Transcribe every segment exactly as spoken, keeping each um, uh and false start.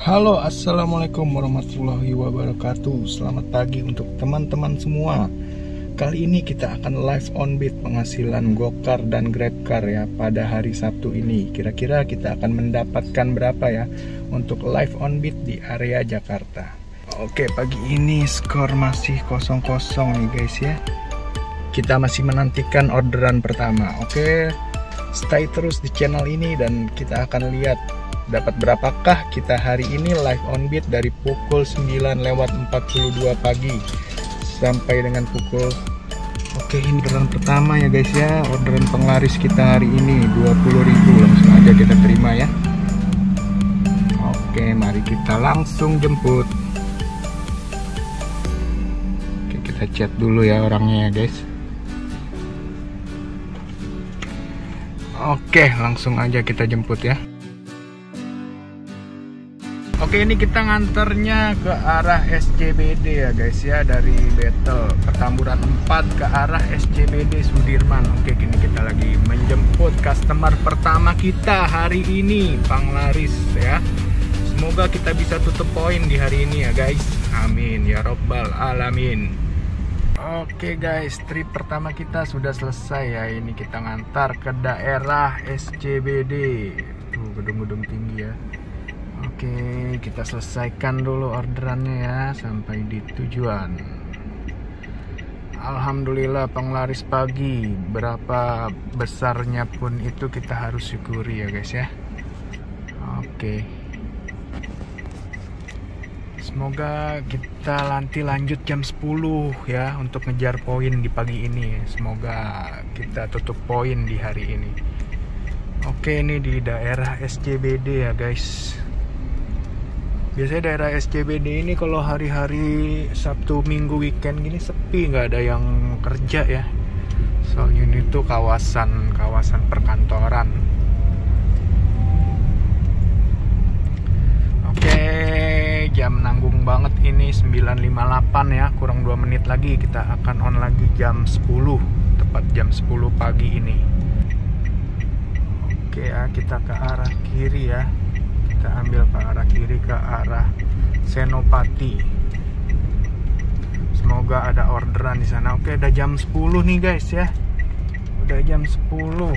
Halo, assalamualaikum warahmatullahi wabarakatuh. Selamat pagi untuk teman-teman semua. Kali ini kita akan live on beat penghasilan Gokar dan Grabcar ya pada hari Sabtu ini. Kira-kira kita akan mendapatkan berapa ya untuk live on beat di area Jakarta. Oke, pagi ini skor masih kosong kosong nih guys ya. Kita masih menantikan orderan pertama. Oke, stay terus di channel ini dan kita akan lihat dapat berapakah kita hari ini live on beat dari pukul sembilan lewat empat puluh dua pagi sampai dengan pukul. Oke, ini orderan pertama ya guys ya. Orderan penglaris kita hari ini dua puluh ribu, langsung aja kita terima ya. Oke, mari kita langsung jemput. Oke, kita chat dulu ya orangnya ya guys. Oke, langsung aja kita jemput ya. Oke, ini kita nganternya ke arah S C B D ya guys ya, dari Battle Petamburan empat ke arah S C B D Sudirman. Oke, kini kita lagi menjemput customer pertama kita hari ini, penglaris ya. Semoga kita bisa tutup poin di hari ini ya guys. Amin ya robbal alamin. Oke guys, trip pertama kita sudah selesai ya. Ini kita ngantar ke daerah S C B D. Tuh, gedung-gedung tinggi ya. Oke, kita selesaikan dulu orderannya ya sampai di tujuan. Alhamdulillah penglaris pagi, berapa besarnya pun itu kita harus syukuri ya guys ya. Oke, semoga kita nanti lanjut jam sepuluh ya untuk ngejar poin di pagi ini. Semoga kita tutup poin di hari ini. Oke, ini di daerah S C B D ya guys. Biasanya daerah S C B D ini kalau hari-hari Sabtu, Minggu, weekend gini sepi, nggak ada yang kerja ya. Soalnya ini tuh kawasan kawasan perkantoran. Oke, jam nanggung banget ini sembilan lima puluh delapan ya, kurang dua menit lagi kita akan on lagi jam sepuluh, tepat jam sepuluh pagi ini. Oke ya, kita ke arah kiri ya. Kita ambil ke arah kiri ke arah Senopati. Semoga ada orderan di sana. Oke, udah jam sepuluh nih guys ya. Udah jam sepuluh.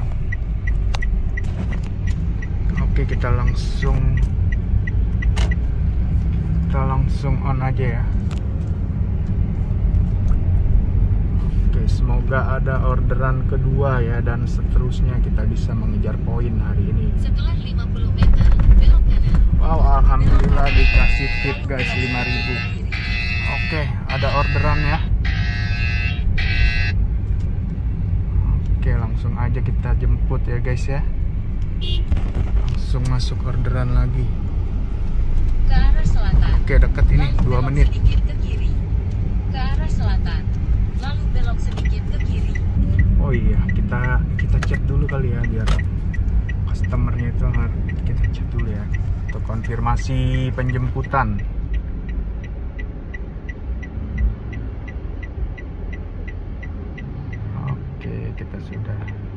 Oke, kita langsung kita langsung on aja ya. Oke, semoga ada orderan kedua ya, dan seterusnya kita bisa mengejar poin hari ini. Setelah lima puluh meter, belok kanan. Wow, alhamdulillah dikasih tip guys lima ribu. Oke, ada orderan ya. Oke, langsung aja kita jemput ya guys ya. Langsung masuk orderan lagi. Ke arah selatan. Oke, deket ini dua menit. Sedikit ke kiri. Ke arah selatan. Lalu belok sedikit ke kiri. Oh iya, kita kita cek dulu kali ya biar customernya itu kita cek dulu ya untuk konfirmasi penjemputan. Oke, kita sudah.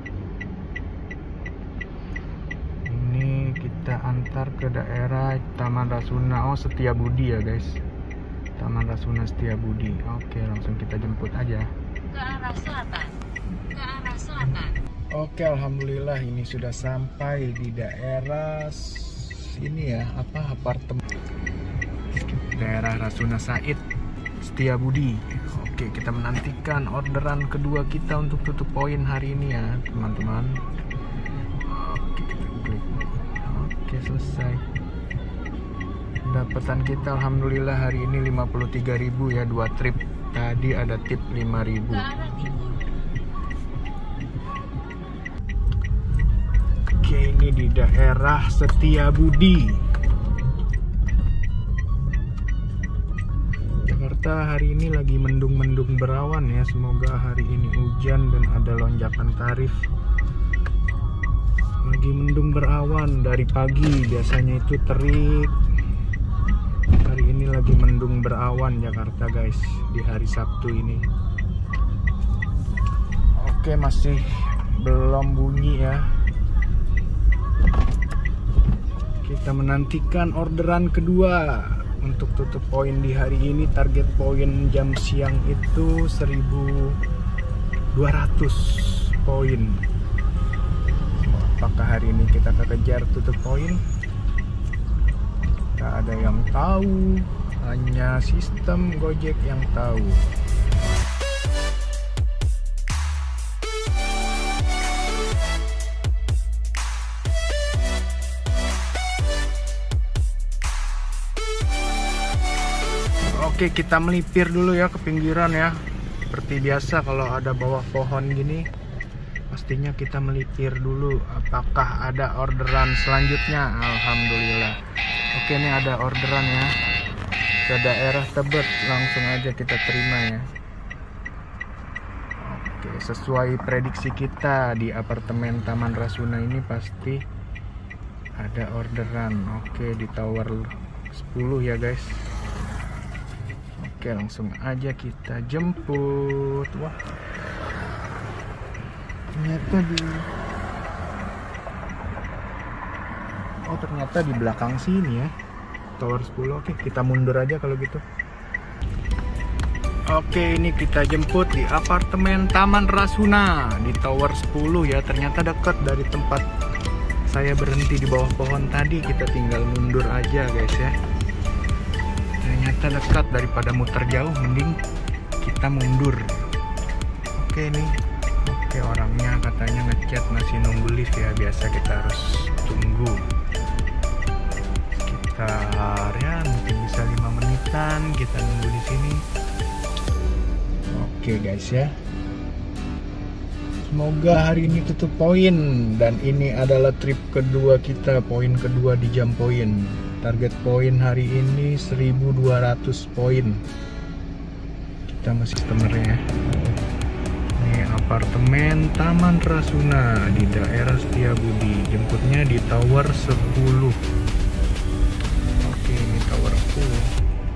Ini kita antar ke daerah Taman Rasuna. Oh, Setiabudi ya guys. Taman Rasuna Setiabudi. Oke, langsung kita jemput aja. Ke arah selatan. Ke arah selatan. Oke, alhamdulillah ini sudah sampai di daerah sini ya, apa apartemen daerah Rasuna Said Setiabudi. Oke, kita menantikan orderan kedua kita untuk tutup poin hari ini ya teman-teman. Oke, kita klik. Oke, selesai. Pendapatan kita alhamdulillah hari ini lima puluh tiga ribu ya, dua trip. Tadi ada tip lima ribu. Ke arah timur. Oke, ini di daerah Setiabudi, Jakarta. Hari ini lagi mendung-mendung berawan ya. Semoga hari ini hujan dan ada lonjakan tarif. Lagi mendung berawan dari pagi, biasanya itu terik. Hari ini lagi mendung berawan Jakarta guys, di hari Sabtu ini. Oke, masih belum bunyi ya. Kita menantikan orderan kedua untuk tutup poin di hari ini. Target poin jam siang itu seribu dua ratus poin. Apakah hari ini kita kejar tutup poin? Tak ada yang tahu, hanya sistem Gojek yang tahu. Oke, kita melipir dulu ya ke pinggiran ya. Seperti biasa kalau ada bawah pohon gini, pastinya kita melipir dulu. Apakah ada orderan selanjutnya? Alhamdulillah. Oke, ini ada orderan ya. Ke daerah Tebet, langsung aja kita terima ya. Oke, sesuai prediksi kita di apartemen Taman Rasuna ini pasti ada orderan. Oke, di tower sepuluh ya guys. Oke, langsung aja kita jemput. Wah, ternyata di oh ternyata di belakang sini ya, tower sepuluh. Oke, kita mundur aja kalau gitu. Oke, ini kita jemput di apartemen Taman Rasuna di tower sepuluh ya. Ternyata dekat dari tempat saya berhenti di bawah pohon tadi. Kita tinggal mundur aja guys ya. Ternyata dekat, daripada muter jauh mending kita mundur. Oke nih. Oke, orangnya katanya ngechat masih nunggu lift ya. Biasa kita harus tunggu sekitar ya mungkin bisa lima menitan kita nunggu di sini. Oke guys ya. Semoga hari ini tutup poin, dan ini adalah trip kedua kita, poin kedua di jam poin. Target poin hari ini seribu dua ratus poin. Kita masih customer-nya. Ini apartemen Taman Rasuna di daerah Setiabudi. Jemputnya di tower sepuluh. Oke, ini tower sepuluh.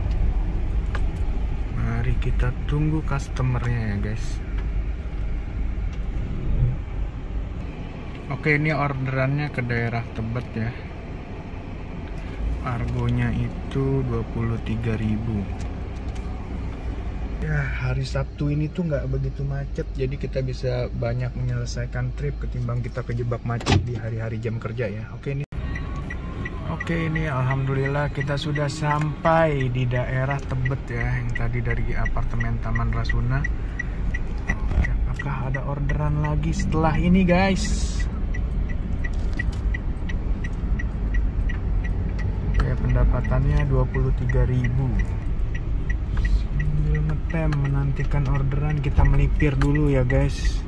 Mari kita tunggu customer-nya ya guys. Oke, ini orderannya ke daerah Tebet ya. Argonya itu dua puluh tiga ribu. Ya, hari Sabtu ini tuh nggak begitu macet, jadi kita bisa banyak menyelesaikan trip ketimbang kita kejebak macet di hari-hari jam kerja ya. Oke, ini Oke, ini alhamdulillah kita sudah sampai di daerah Tebet ya, yang tadi dari apartemen Taman Rasuna. Oke, apakah ada orderan lagi setelah ini guys? Pendapatannya dua puluh tiga ribu. Sambil ngetem menantikan orderan, kita melipir dulu ya guys.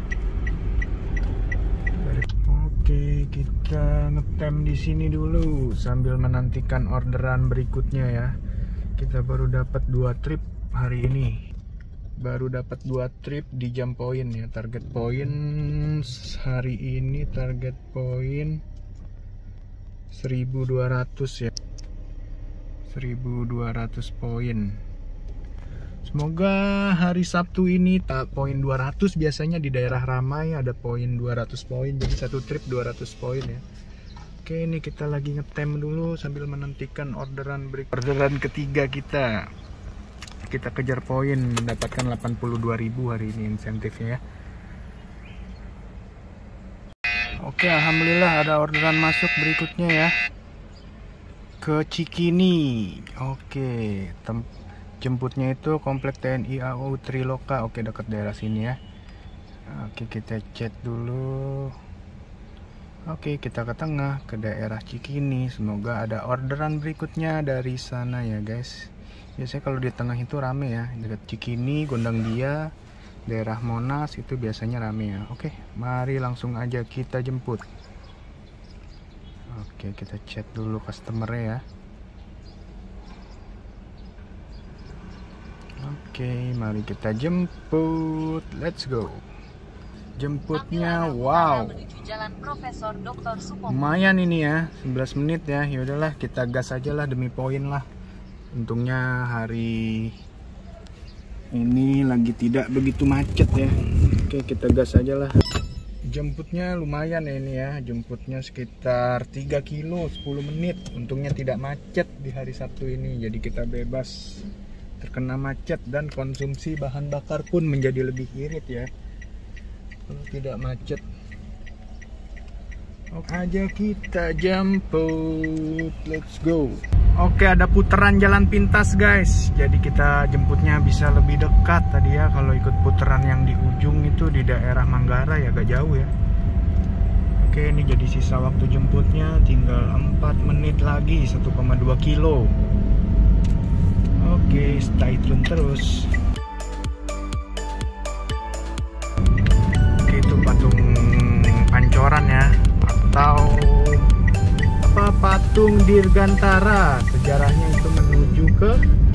Oke, kita ngetem di sini dulu sambil menantikan orderan berikutnya ya. Kita baru dapat dua trip hari ini. Baru dapat dua trip di jam poin ya. Target poin hari ini target poin seribu dua ratus ya. seribu dua ratus poin. Semoga hari Sabtu ini tak poin dua ratus. Biasanya di daerah ramai ada poin dua ratus poin, jadi satu trip dua ratus poin ya. Oke, ini kita lagi ngetem dulu sambil menantikan orderan berikut. Orderan ketiga kita. Kita kejar poin, mendapatkan delapan puluh dua ribu hari ini insentifnya ya. Oke, alhamdulillah ada orderan masuk berikutnya ya. Ke Cikini. Oke, tem jemputnya itu komplek T N I A U Triloka. Oke, dekat daerah sini ya. Oke, kita chat dulu. Oke, kita ke tengah ke daerah Cikini. Semoga ada orderan berikutnya dari sana ya guys. Biasanya kalau di tengah itu rame ya, dekat Cikini, Gondang Dia, daerah Monas itu biasanya rame ya. Oke, mari langsung aja kita jemput. Oke, kita chat dulu customer-nya ya. Oke, mari kita jemput. Let's go. Jemputnya wow. Lumayan ini ya, sebelas menit ya. Ya udahlah, kita gas aja lah demi poin lah. Untungnya hari ini lagi tidak begitu macet ya. Oke, kita gas aja lah. Jemputnya lumayan ya ini ya, jemputnya sekitar tiga kilo sepuluh menit. Untungnya tidak macet di hari Sabtu ini, jadi kita bebas terkena macet dan konsumsi bahan bakar pun menjadi lebih irit ya kalau tidak macet. Oke aja kita jemput, let's go. Oke, ada putaran jalan pintas guys, jadi kita jemputnya bisa lebih dekat tadi ya. Kalau ikut putaran yang di ujung itu di daerah Manggarai agak jauh ya. Oke, ini jadi sisa waktu jemputnya tinggal empat menit lagi, satu koma dua kilo. Oke, stay tune terus. Oke, itu patung Pancoran ya, atau apa, patung Dirgantara. Sejarahnya itu menuju ke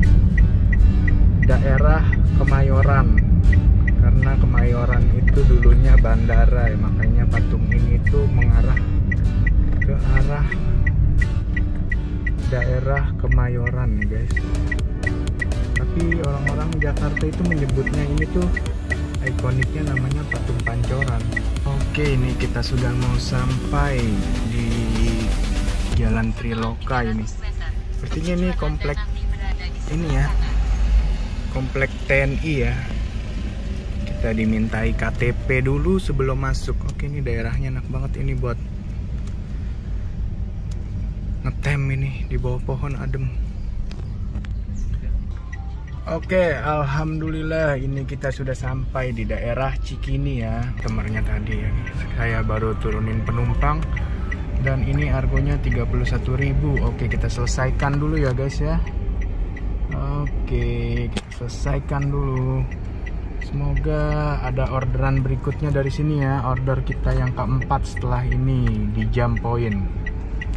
daerah Kemayoran, karena Kemayoran itu dulunya bandara ya, makanya patung ini itu mengarah ke arah daerah Kemayoran ya guys. Tapi orang-orang Jakarta itu menyebutnya ini tuh ikoniknya namanya patung Pancoran. Oke, ini kita sudah mau sampai di Jalan Triloka ini. Sepertinya ini komplek ini ya, komplek T N I ya. Kita dimintai K T P dulu sebelum masuk. Oke, ini daerahnya enak banget ini buat ngetem ini di bawah pohon adem. Oke, alhamdulillah ini kita sudah sampai di daerah Cikini ya. Temernya tadi ya, saya baru turunin penumpang dan ini argonya tiga puluh satu ribu. Oke, kita selesaikan dulu ya guys ya. Oke, kita selesaikan dulu. Semoga ada orderan berikutnya dari sini ya. Order kita yang keempat setelah ini di Jam Point.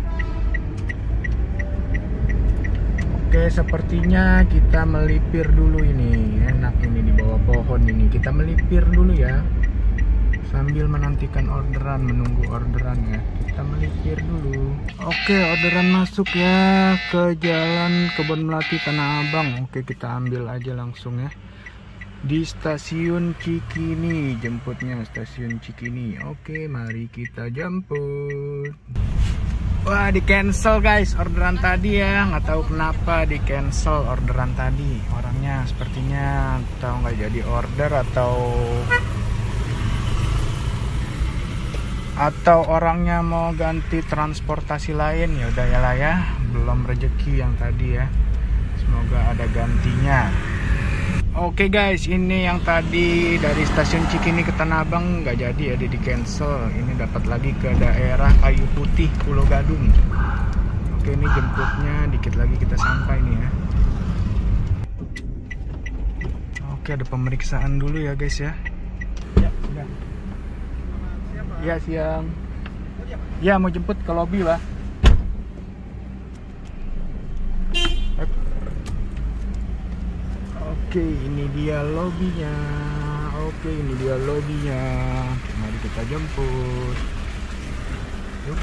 Oke, sepertinya kita melipir dulu ini. Enak ini di bawah pohon ini. Kita melipir dulu ya, sambil menantikan orderan, menunggu orderan ya. Kita melipir dulu. Oke, orderan masuk ya ke Jalan Kebon Melati Tanah Abang. Oke, kita ambil aja langsung ya. Di stasiun Cikini, jemputnya stasiun Cikini. Oke, mari kita jemput. Wah, di cancel guys orderan tadi ya, nggak tahu kenapa di cancel orderan tadi. Orangnya sepertinya tahu nggak jadi order atau atau orangnya mau ganti transportasi lain. Ya udah ya lah ya, belum rezeki yang tadi ya, semoga ada gantinya. Oke guys, ini yang tadi dari stasiun Cikini ke Tanah Abang nggak jadi ya, di cancel. Ini dapat lagi ke daerah Kayu Putih, Pulau Gadung. Oke, ini jemputnya dikit lagi kita sampai nih ya. Oke, ada pemeriksaan dulu ya guys ya. Ya, sudah. Ya, siang. Ya, mau jemput ke lobi lah. Oke, ini dia lobinya. Oke, ini dia lobinya. Mari kita jemput. Yuk.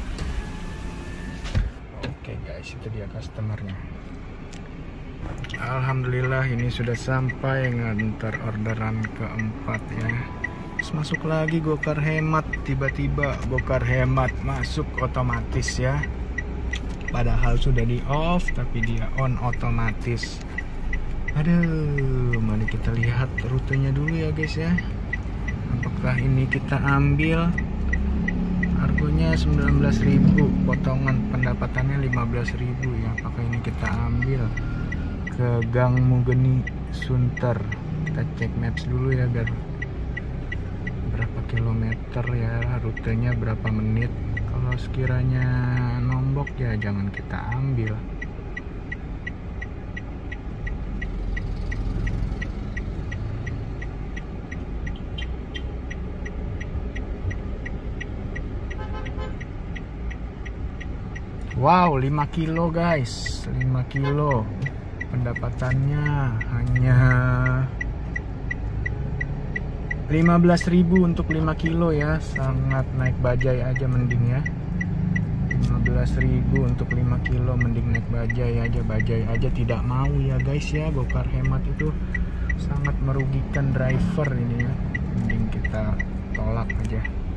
Oke guys, itu dia customernya. Alhamdulillah ini sudah sampai ngantar orderan keempat ya. Terus masuk lagi Gokar Hemat. Tiba-tiba Gokar Hemat masuk otomatis ya. Padahal sudah di off, tapi dia on otomatis. Aduh, mari kita lihat rutenya dulu ya guys ya. Apakah ini kita ambil? Harganya sembilan belas ribu, potongan pendapatannya lima belas ribu ya. Apakah ini kita ambil ke Gang Mugeni Sunter? Kita cek maps dulu ya biar berapa kilometer ya, rutenya berapa menit. Kalau sekiranya nombok ya jangan kita ambil. Wow, lima kilo guys, lima kilo. Pendapatannya hanya lima belas ribu untuk lima kilo ya. Sangat naik bajai aja mending ya. lima belas ribu untuk lima kilo mending naik bajai aja. Bajai aja tidak mau ya guys ya. Gokar Hemat itu sangat merugikan driver ini ya. Mending kita tolak aja.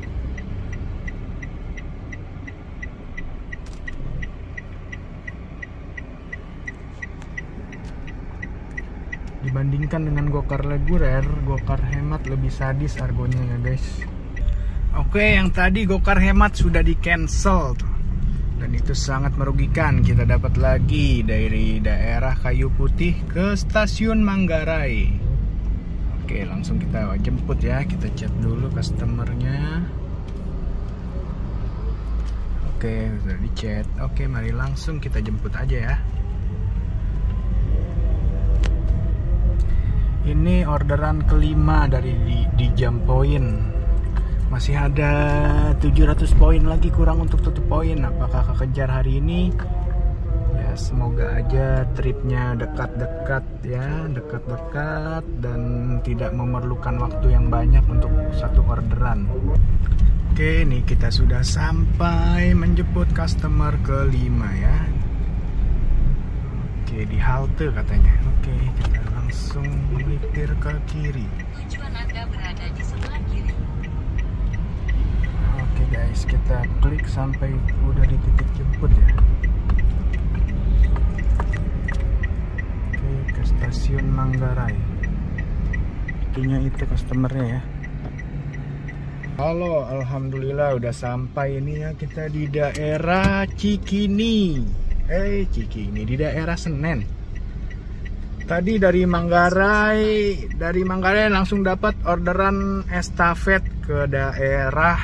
Dibandingkan dengan gokar reguler, gokar hemat lebih sadis argonya ya guys. Oke, yang tadi gokar hemat sudah di cancel dan itu sangat merugikan. Kita dapat lagi dari daerah Kayu Putih ke stasiun Manggarai. Oke, langsung kita jemput ya. Kita chat dulu customernya. Oke, udah di chat. Oke, mari langsung kita jemput aja ya. Ini orderan kelima dari di, di Jam Point. Masih ada tujuh ratus poin lagi kurang untuk tutup poin. Apakah kekejar hari ini? Ya, semoga aja tripnya dekat-dekat ya, dekat-dekat dan tidak memerlukan waktu yang banyak untuk satu orderan. Oke, ini kita sudah sampai menjemput customer kelima ya. Oke, di halte katanya. Oke, kita langsung melipir ke kiri. Tujuan Anda berada di sebelah kiri. Oke guys, kita klik sampai udah di titik jemput ya. Oke, ke stasiun Manggarai. Intinya itu customernya ya. Halo, alhamdulillah udah sampai ini ya, kita di daerah Cikini. Eh, Cikini di daerah Senen. Tadi dari Manggarai, dari Manggarai langsung dapat orderan estafet ke daerah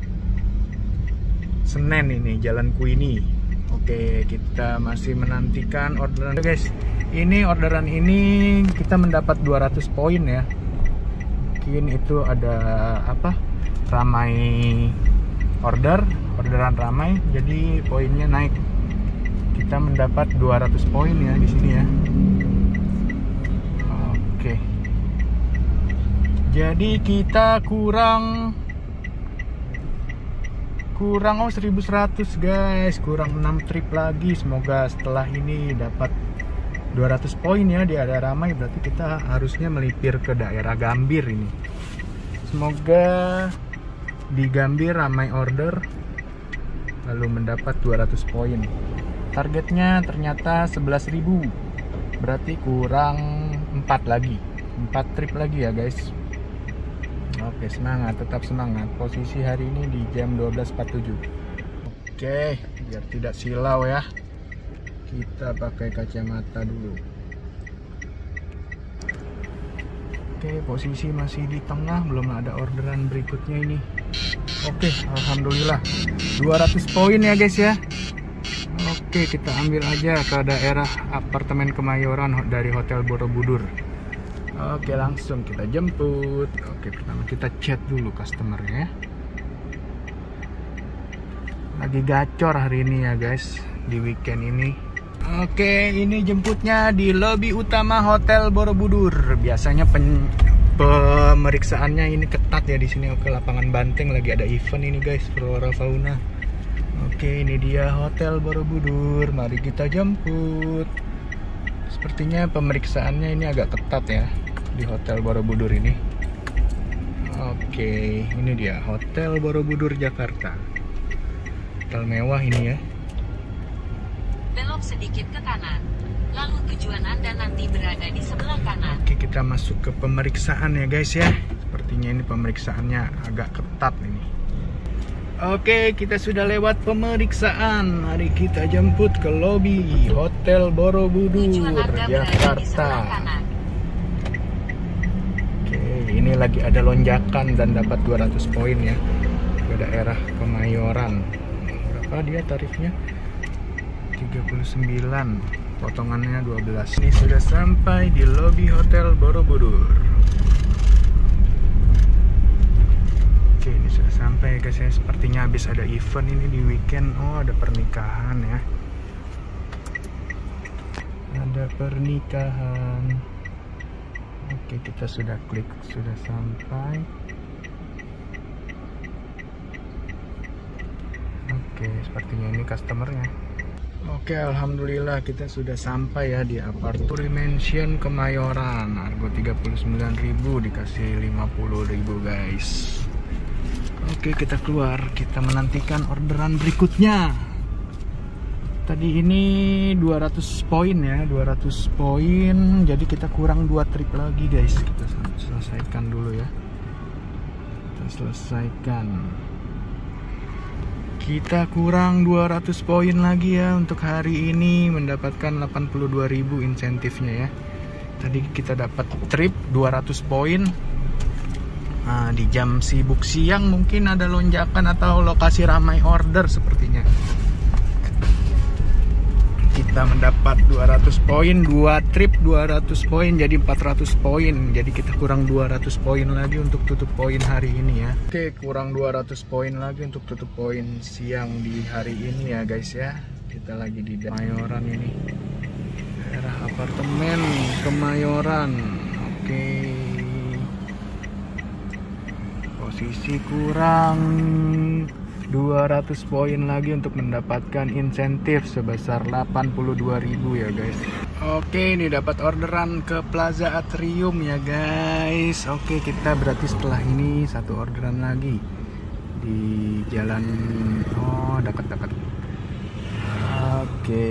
Senen ini, Jalan Kuini. Oke, kita masih menantikan orderan. Guys, ini orderan ini kita mendapat dua ratus poin ya. Mungkin itu ada apa? Ramai order, orderan ramai, jadi poinnya naik. Kita mendapat dua ratus poin ya di sini ya. Oke. Jadi kita kurang kurang oh seribu seratus guys, kurang enam trip lagi. Semoga setelah ini dapat dua ratus poin ya di area ramai, berarti kita harusnya melipir ke daerah Gambir ini. Semoga di Gambir ramai order lalu mendapat dua ratus poin. Targetnya ternyata sebelas ribu, berarti kurang empat lagi, empat trip lagi ya guys. Oke, semangat, tetap semangat. Posisi hari ini di jam dua belas empat puluh tujuh. Oke, biar tidak silau ya, kita pakai kacamata dulu. Oke, posisi masih di tengah, belum ada orderan berikutnya ini. Oke, alhamdulillah dua ratus poin ya guys ya. Oke, kita ambil aja ke daerah apartemen Kemayoran dari Hotel Borobudur. Oke, langsung kita jemput. Oke, pertama kita chat dulu customernya. Lagi gacor hari ini ya guys, di weekend ini. Oke, ini jemputnya di lobi utama Hotel Borobudur. Biasanya pen pemeriksaannya ini ketat ya di sini. Oke, lapangan banteng lagi ada event ini guys, flora fauna. Oke, ini dia Hotel Borobudur. Mari kita jemput. Sepertinya pemeriksaannya ini agak ketat ya di Hotel Borobudur ini. Oke, ini dia Hotel Borobudur Jakarta. Hotel mewah ini ya. Belok sedikit ke kanan. Lalu tujuan Anda nanti berada di sebelah kanan. Oke, kita masuk ke pemeriksaan ya guys ya. Sepertinya ini pemeriksaannya agak ketat ini. Oke, kita sudah lewat pemeriksaan. Mari kita jemput ke lobi Hotel Borobudur Jakarta. Oke, ini lagi ada lonjakan dan dapat dua ratus poin ya ke daerah Kemayoran. Berapa dia tarifnya? tiga puluh sembilan, potongannya dua belas. Ini sudah sampai di lobi Hotel Borobudur. Oke, ini sudah sampai guys ya. Sepertinya habis ada event ini di weekend. Oh, ada pernikahan ya. Ada pernikahan. Oke, kita sudah klik, sudah sampai. Oke, sepertinya ini customernya. Oke, alhamdulillah kita sudah sampai ya di Apartur Mansion Kemayoran. Harga tiga puluh sembilan ribu dikasih lima puluh ribu guys. Oke, kita keluar, kita menantikan orderan berikutnya. Tadi ini dua ratus poin ya, dua ratus poin. Jadi kita kurang dua trip lagi guys. Kita selesaikan dulu ya. Kita selesaikan. Kita kurang dua ratus poin lagi ya untuk hari ini, mendapatkan delapan puluh dua ribu insentifnya ya. Tadi kita dapat trip dua ratus poin. Nah, di jam sibuk siang mungkin ada lonjakan atau lokasi ramai order sepertinya. Kita mendapat dua ratus poin, dua trip dua ratus poin jadi empat ratus poin. Jadi kita kurang dua ratus poin lagi untuk tutup poin hari ini ya. Oke, kurang dua ratus poin lagi untuk tutup poin siang di hari ini ya guys ya. Kita lagi di Kemayoran ini. Daerah apartemen Kemayoran. Oke. Posisi kurang dua ratus poin lagi untuk mendapatkan insentif sebesar delapan puluh dua ribu ya guys. Oke, ini dapat orderan ke Plaza Atrium ya guys. Oke, kita berarti setelah ini satu orderan lagi di jalan, oh dekat-dekat. Oke.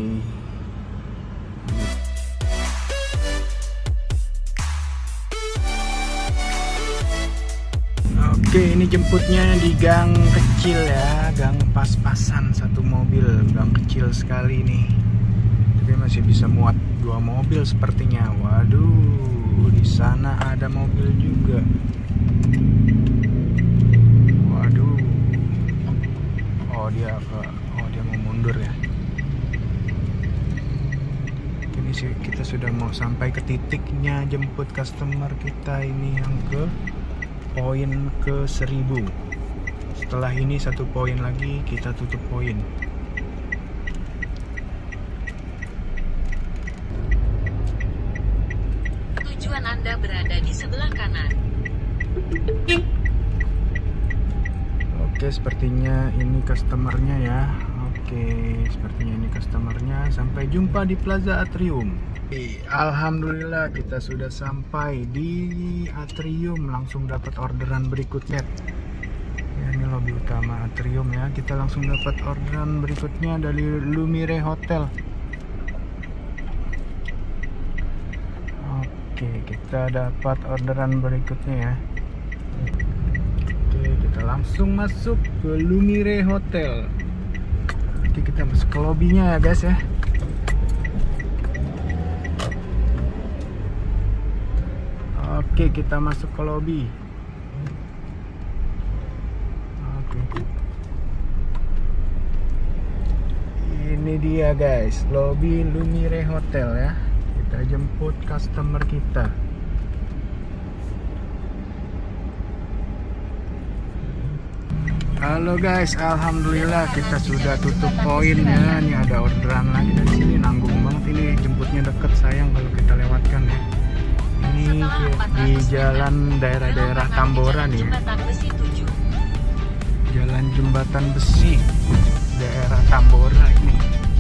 Oke, ini jemputnya di gang kecil ya, gang pas-pasan satu mobil, gang kecil sekali nih. Tapi masih bisa muat dua mobil sepertinya. Waduh, di sana ada mobil juga. Waduh. Oh dia ke, oh dia mau mundur ya. Ini sih kita sudah mau sampai ke titiknya jemput customer kita ini yang ke poin ke seribu. Setelah ini satu poin lagi kita tutup poin. Tujuan Anda berada di sebelah kanan. Oke, sepertinya ini customernya ya. Oke, sepertinya ini customernya. Sampai jumpa di Plaza Atrium. Alhamdulillah kita sudah sampai di Atrium, langsung dapat orderan berikutnya. Ya, ini lobi utama Atrium ya. Kita langsung dapat orderan berikutnya dari Lumire Hotel. Oke, kita dapat orderan berikutnya ya. Oke, kita langsung masuk ke Lumire Hotel. Oke, kita masuk ke lobinya ya guys ya. Oke, kita masuk ke lobby. Oke. Ini dia guys, lobby Lumire Hotel ya. Kita jemput customer kita. Halo guys, alhamdulillah kita sudah tutup poin ya. Ini ada orderan lagi dari sini, nanggung banget ini, jemputnya deket, sayang kalau kita lewatkan ya. Ini di jalan daerah-daerah Tambora nih ya. Jalan Jembatan Besi daerah Tambora ini.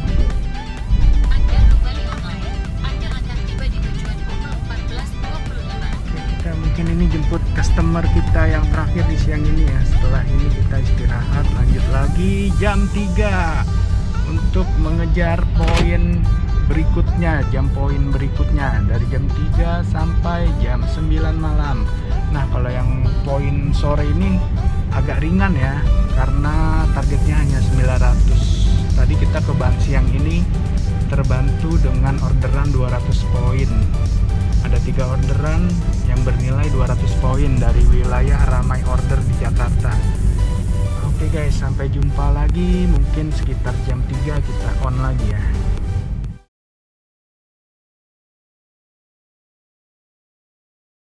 Kita mungkin ini jemput customer kita yang terakhir di siang ini ya. Setelah ini kita istirahat, lanjut lagi jam tiga untuk mengejar poin berikutnya, jam poin berikutnya dari jam tiga sampai jam sembilan malam. Nah, kalau yang poin sore ini agak ringan ya, karena targetnya hanya sembilan ratus. Tadi kita ke bank siang ini terbantu dengan orderan dua ratus poin. Ada tiga orderan yang bernilai dua ratus poin dari wilayah ramai order di Jakarta. Oke guys, sampai jumpa lagi, mungkin sekitar jam tiga kita on lagi ya.